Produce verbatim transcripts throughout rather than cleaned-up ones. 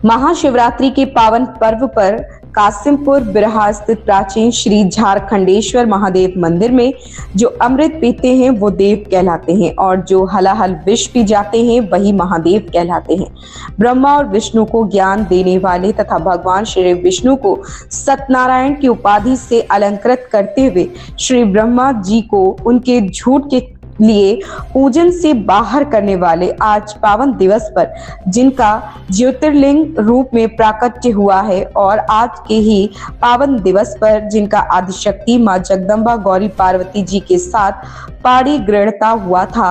महाशिवरात्रि के पावन पर्व पर कासिमपुर बिरहा स्थित प्राचीन श्री झारखंडेश्वर महादेव मंदिर में जो अमृत पीते हैं वो देव कहलाते हैं और जो हलाहल विष पी जाते हैं वही महादेव कहलाते हैं। ब्रह्मा और विष्णु को ज्ञान देने वाले तथा भगवान श्री विष्णु को सत्यनारायण की उपाधि से अलंकृत करते हुए श्री ब्रह्मा जी को उनके झूठ के लिए पूजन से बाहर करने वाले आज पावन दिवस पर जिनका ज्योतिर्लिंग रूप में प्राकट्य हुआ है और आज के ही पावन दिवस पर जिनका आदिशक्ति मां जगदम्बा गौरी पार्वती जी के साथ पाड़ी गृहता हुआ था,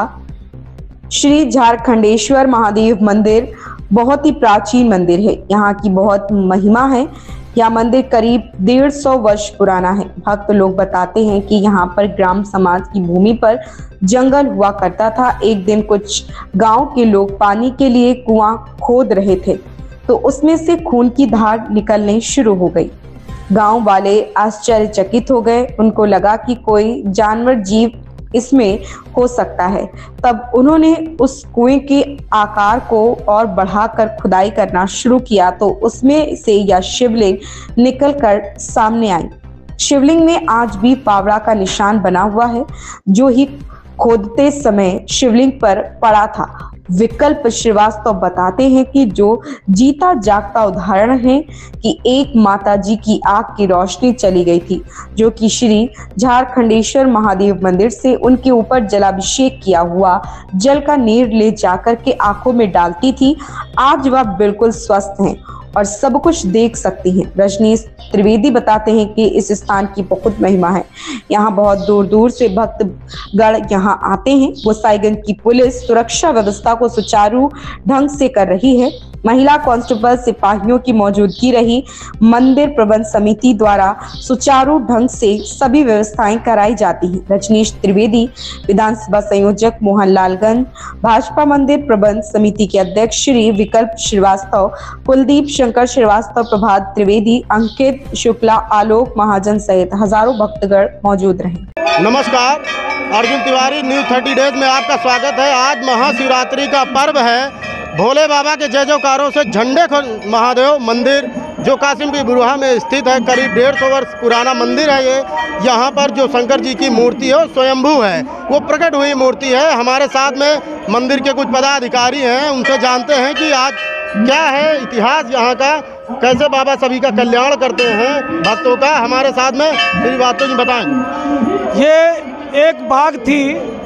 श्री झारखंडेश्वर महादेव मंदिर बहुत ही प्राचीन मंदिर है। यहाँ की बहुत महिमा है। यह मंदिर करीब डेढ़ सौ वर्ष पुराना है। भक्त लोग बताते हैं कि यहाँ पर ग्राम समाज की भूमि पर जंगल हुआ करता था। एक दिन कुछ गांव के लोग पानी के लिए कुआं खोद रहे थे तो उसमें से खून की धार निकलने शुरू हो गई। गांव वाले आश्चर्यचकित हो गए। उनको लगा कि कोई जानवर जीव इसमें हो सकता है। तब उन्होंने उस कुएं के आकार को और बढ़ाकर खुदाई करना शुरू किया तो उसमें से यह शिवलिंग निकलकर सामने आई। शिवलिंग में आज भी फावड़ा का निशान बना हुआ है जो ही खोदते समय शिवलिंग पर पड़ा था। विकल्प श्रीवास्तव बताते हैं कि जो जीता जागता उदाहरण है कि एक माता जी की आंख की रोशनी चली गई थी जो कि श्री झारखंडेश्वर महादेव मंदिर से उनके ऊपर जलाभिषेक किया हुआ जल का नीर ले जाकर के आंखों में डालती थी। आज वह बिल्कुल स्वस्थ हैं और सब कुछ देख सकती हैं। रजनीश त्रिवेदी बताते हैं कि इस स्थान की बहुत महिमा है। यहाँ बहुत दूर दूर से भक्तगण यहाँ आते हैं। गोसाईगंज की पुलिस सुरक्षा व्यवस्था को सुचारू ढंग से कर रही है। महिला कांस्टेबल सिपाहियों की मौजूदगी रही। मंदिर प्रबंध समिति द्वारा सुचारू ढंग से सभी व्यवस्थाएं कराई जाती हैं। रजनीश त्रिवेदी, विधानसभा संयोजक मोहनलालगंज, भाजपा मंदिर प्रबंध समिति के अध्यक्ष श्री विकल्प श्रीवास्तव, कुलदीप शंकर श्रीवास्तव, प्रभात त्रिवेदी, अंकित शुक्ला, आलोक महाजन सहित हजारों भक्तगण मौजूद रहे। नमस्कार, Arjun Tiwari, News Thirty Days में आपका स्वागत है। आज महाशिवरात्रि का पर्व है। भोले बाबा के जय जयकारों से झंडे महादेव मंदिर जो कासिमपुर बिरहा में स्थित है, करीब डेढ़ सौ वर्ष पुराना मंदिर है ये। यहाँ पर जो शंकर जी की मूर्ति है वो स्वयंभू है, वो प्रकट हुई मूर्ति है। हमारे साथ में मंदिर के कुछ पदाधिकारी हैं, उनसे जानते हैं कि आज क्या है इतिहास यहाँ का, कैसे बाबा सभी का कल्याण करते हैं भक्तों का। हमारे साथ में श्री बातों जी बताएंगे। ये एक बाग थी,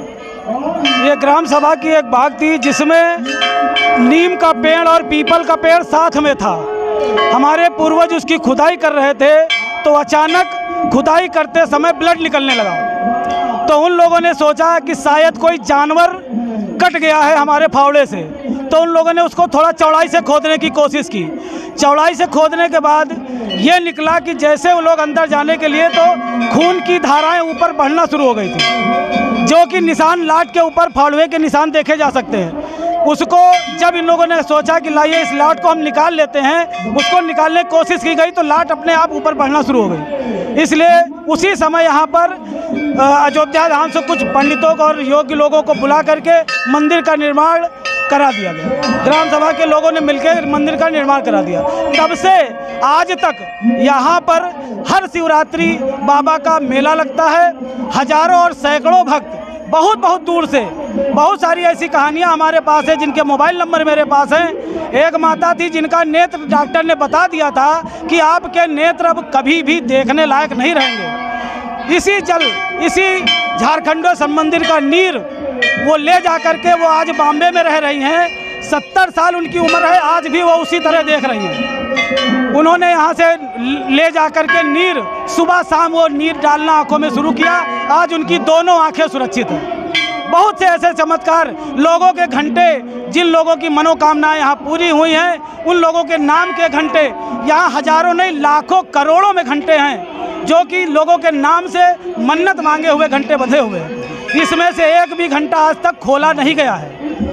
ये ग्राम सभा की एक बाग थी जिसमें नीम का पेड़ और पीपल का पेड़ साथ में था। हमारे पूर्वज उसकी खुदाई कर रहे थे तो अचानक खुदाई करते समय ब्लड निकलने लगा। तो उन लोगों ने सोचा कि शायद कोई जानवर कट गया है हमारे फावड़े से, तो उन लोगों ने उसको थोड़ा चौड़ाई से खोदने की कोशिश की। चौड़ाई से खोदने के बाद ये निकला कि जैसे वो लोग अंदर जाने के लिए तो खून की धाराएं ऊपर बढ़ना शुरू हो गई थी, जो कि निशान लाट के ऊपर फावड़े के निशान देखे जा सकते हैं। उसको जब इन लोगों ने सोचा कि लाइए इस लाट को हम निकाल लेते हैं, उसको निकालने की कोशिश की गई तो लाट अपने आप ऊपर बढ़ना शुरू हो गई। इसलिए उसी समय यहाँ पर अयोध्या धाम से कुछ पंडितों को और योग्य लोगों को बुला करके मंदिर का निर्माण करा दिया गया। ग्राम सभा के लोगों ने मिलकर मंदिर का निर्माण करा दिया। तब से आज तक यहाँ पर हर शिवरात्रि बाबा का मेला लगता है। हजारों और सैकड़ों भक्त बहुत बहुत दूर से, बहुत सारी ऐसी कहानियाँ हमारे पास है जिनके मोबाइल नंबर मेरे पास हैं। एक माता थी जिनका नेत्र डॉक्टर ने बता दिया था कि आपके नेत्र अब कभी भी देखने लायक नहीं रहेंगे। इसी जल, इसी झारखंडेश्वर मंदिर का नीर वो ले जा करके वो आज बॉम्बे में रह रही हैं। सत्तर साल उनकी उम्र है, आज भी वो उसी तरह देख रही हैं। उन्होंने यहाँ से ले जा करके नीर, सुबह शाम वो नीर डालना आंखों में शुरू किया। आज उनकी दोनों आंखें सुरक्षित हैं। बहुत से ऐसे चमत्कार, लोगों के घंटे, जिन लोगों की मनोकामनाएं यहाँ पूरी हुई हैं उन लोगों के नाम के घंटे यहाँ हजारों नहीं लाखों करोड़ों में घंटे हैं, जो कि लोगों के नाम से मन्नत मांगे हुए घंटे बंधे हुए हैं। इसमें से एक भी घंटा आज तक खोला नहीं गया है।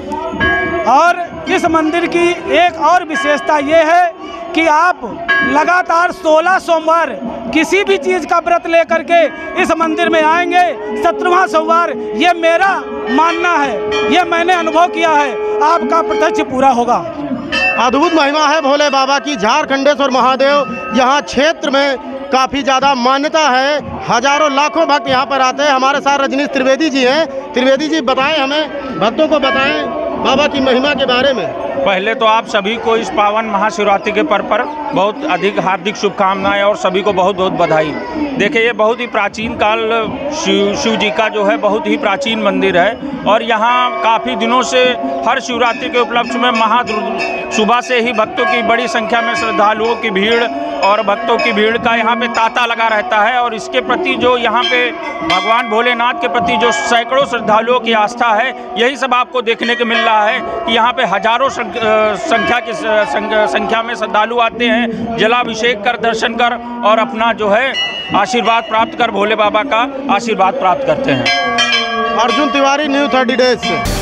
और इस मंदिर की एक और विशेषता ये है कि आप लगातार सोलह सोमवार किसी भी चीज़ का व्रत लेकर के इस मंदिर में आएंगे। सत्रहवां सोमवार, ये मेरा मानना है, ये मैंने अनुभव किया है, आपका प्रत्यक्ष पूरा होगा। अद्भुत महिमा है भोले बाबा की। झारखंडेश्वर महादेव यहाँ क्षेत्र में काफ़ी ज़्यादा मान्यता है, हजारों लाखों भक्त यहाँ पर आते हैं। हमारे साथ रजनीश त्रिवेदी जी हैं। त्रिवेदी जी बताएं, हमें भक्तों को बताएं बाबा की महिमा के बारे में। पहले तो आप सभी को इस पावन महाशिवरात्रि के पर्व पर बहुत अधिक हार्दिक शुभकामनाएं और सभी को बहुत बहुत बधाई। देखिए, ये बहुत ही प्राचीन काल शिव शिव जी का जो है बहुत ही प्राचीन मंदिर है और यहाँ काफ़ी दिनों से हर शिवरात्रि के उपलक्ष्य में महा सुबह से ही भक्तों की बड़ी संख्या में श्रद्धालुओं की भीड़ और भक्तों की भीड़ का यहाँ पे तांता लगा रहता है। और इसके प्रति जो यहाँ पे भगवान भोलेनाथ के प्रति जो सैकड़ों श्रद्धालुओं की आस्था है, यही सब आपको देखने को मिल रहा है कि यहाँ पे हजारों संख्या की संख्या में श्रद्धालु आते हैं, जलाभिषेक कर, दर्शन कर और अपना जो है आशीर्वाद प्राप्त कर भोले बाबा का आशीर्वाद प्राप्त करते हैं। Arjun Tiwari, News Thirty Days से।